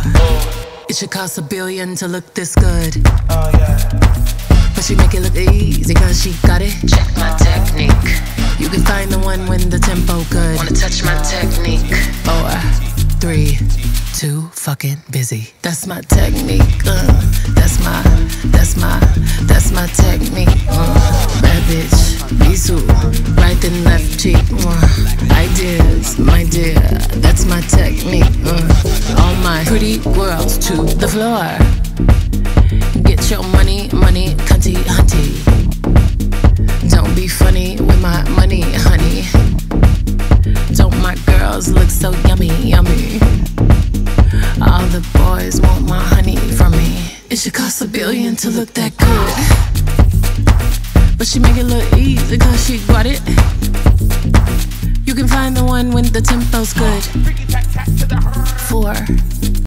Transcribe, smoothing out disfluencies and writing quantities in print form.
It should cost $1 billion to look this good. But she make it look easy cause she got it. Check my technique. You can find the one when the tempo good. Wanna touch my technique. 4, 3, 2, fucking busy. That's my technique. That's my technique. Bad bitch, Bisou, right and left cheek. Ideas, my dear, that's my technique. All my pretty girls to the floor. Get your money, cunty, hunty. Don't be funny with my money, honey. Don't my girls look so yummy, yummy? All the boys want my honey from me. It should cost $1 billion to look that good. But she make it look easy cause she got it. You can find the one when the tempo's good. 4